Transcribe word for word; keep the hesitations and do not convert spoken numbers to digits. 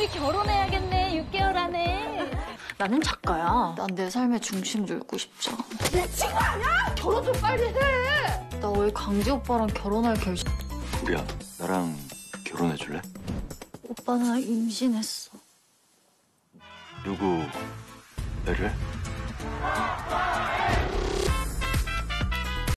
우리 결혼해야겠네. 육 개월 안에. 나는 작가야. 난 내 삶의 중심을 잃고 싶지 않아. 내 친구 아니야? 결혼 좀 빨리 해. 나 왜 강지 오빠랑 결혼할 결심... 우리야, 나랑 결혼해 줄래? 오빠 나 임신했어. 누구 애를?